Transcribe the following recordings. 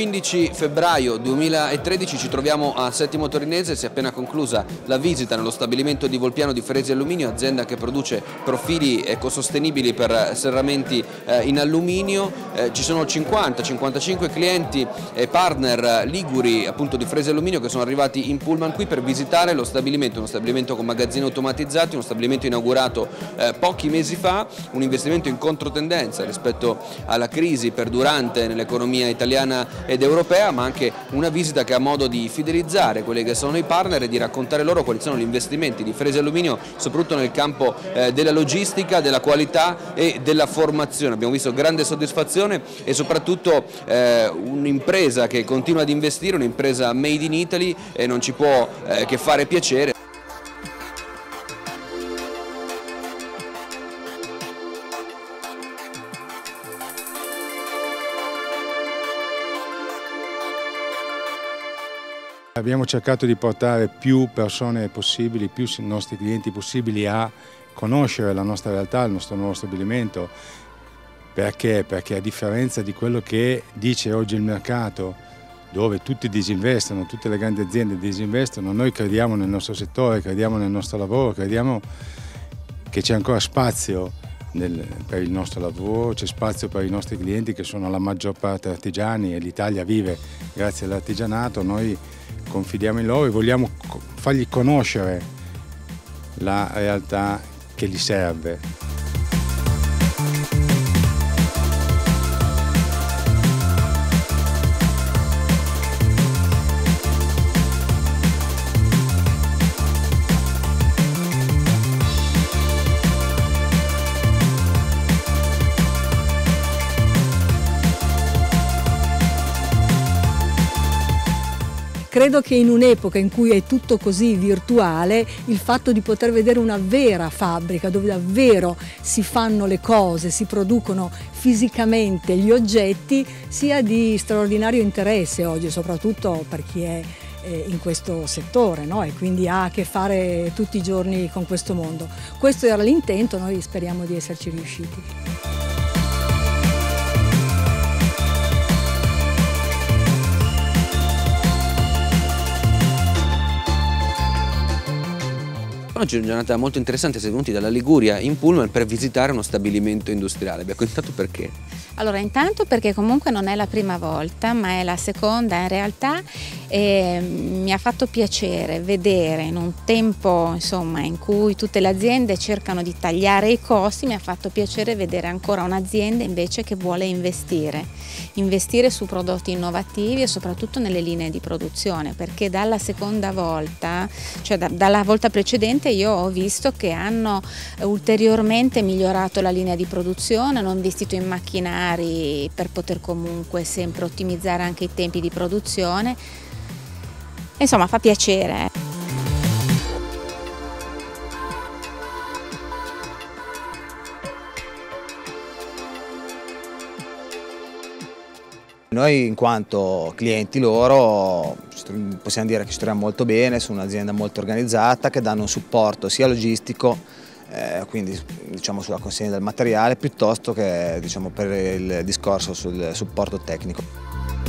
15 febbraio 2013 ci troviamo a Settimo Torinese, si è appena conclusa la visita nello stabilimento di Volpiano di Fresi Alluminio, azienda che produce profili ecosostenibili per serramenti in alluminio. Ci sono 50-55 clienti e partner liguri appunto di Fresi Alluminio che sono arrivati in pullman qui per visitare lo stabilimento, uno stabilimento con magazzini automatizzati, uno stabilimento inaugurato pochi mesi fa, un investimento in controtendenza rispetto alla crisi perdurante nell'economia italiana ed europea, ma anche una visita che ha modo di fidelizzare quelli che sono i partner e di raccontare loro quali sono gli investimenti di Fresi Alluminio, soprattutto nel campo della logistica, della qualità e della formazione. Abbiamo visto grande soddisfazione e soprattutto un'impresa che continua ad investire, un'impresa made in Italy, e non ci può che fare piacere. Abbiamo cercato di portare più persone possibili, più nostri clienti possibili a conoscere la nostra realtà, il nostro nuovo stabilimento. Perché? Perché a differenza di quello che dice oggi il mercato, dove tutti disinvestono, tutte le grandi aziende disinvestono, noi crediamo nel nostro settore, crediamo nel nostro lavoro, crediamo che c'è ancora spazio per il nostro lavoro, c'è spazio per i nostri clienti che sono la maggior parte artigiani e l'Italia vive grazie all'artigianato. Noi confidiamo in loro e vogliamo fargli conoscere la realtà che gli serve. Credo che in un'epoca in cui è tutto così virtuale, il fatto di poter vedere una vera fabbrica dove davvero si fanno le cose, si producono fisicamente gli oggetti, sia di straordinario interesse oggi, soprattutto per chi è in questo settore, no? E quindi ha a che fare tutti i giorni con questo mondo. Questo era l'intento, noi speriamo di esserci riusciti. Oggi è una giornata molto interessante, siete venuti dalla Liguria in pullman per visitare uno stabilimento industriale. Abbiamo contato perché? Allora, intanto perché comunque non è la prima volta, ma è la seconda in realtà, e mi ha fatto piacere vedere in un tempo insomma in cui tutte le aziende cercano di tagliare i costi, mi ha fatto piacere vedere ancora un'azienda invece che vuole investire su prodotti innovativi e soprattutto nelle linee di produzione, perché dalla seconda volta, cioè dalla volta precedente, io ho visto che hanno ulteriormente migliorato la linea di produzione, hanno investito in macchinari per poter comunque sempre ottimizzare anche i tempi di produzione. Insomma, fa piacere. Noi in quanto clienti loro possiamo dire che ci troviamo molto bene, su un'azienda molto organizzata che danno un supporto sia logistico, quindi diciamo sulla consegna del materiale, piuttosto che diciamo, per il discorso sul supporto tecnico.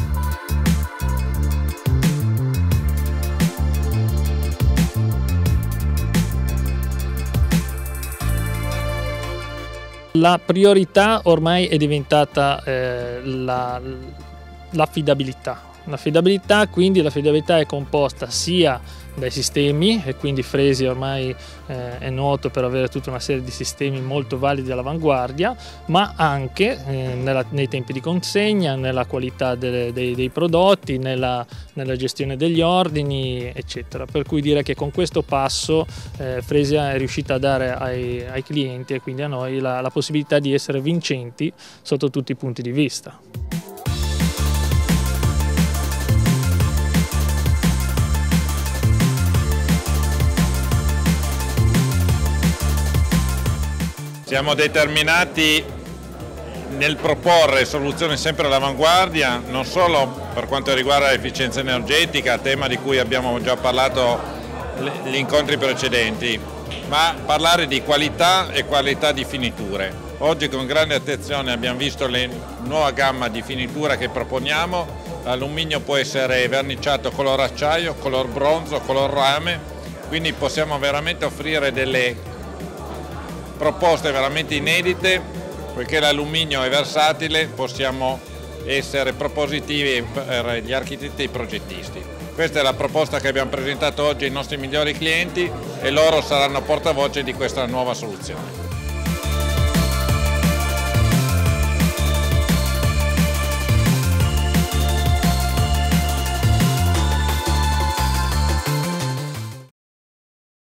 La priorità ormai è diventata l'affidabilità. Quindi l'affidabilità è composta sia dai sistemi, e quindi Fresi ormai è noto per avere tutta una serie di sistemi molto validi all'avanguardia, ma anche nei tempi di consegna, nella qualità dei prodotti, nella gestione degli ordini, eccetera. Per cui dire che con questo passo Fresi è riuscita a dare ai clienti e quindi a noi la possibilità di essere vincenti sotto tutti i punti di vista. Siamo determinati nel proporre soluzioni sempre all'avanguardia, non solo per quanto riguarda l'efficienza energetica, tema di cui abbiamo già parlato negli incontri precedenti, ma parlare di qualità e qualità di finiture. Oggi con grande attenzione abbiamo visto la nuova gamma di finitura che proponiamo l'alluminio può essere verniciato color acciaio, color bronzo, color rame, quindi possiamo veramente offrire delle proposte veramente inedite, poiché l'alluminio è versatile, possiamo essere propositivi per gli architetti e i progettisti. Questa è la proposta che abbiamo presentato oggi ai nostri migliori clienti e loro saranno portavoce di questa nuova soluzione.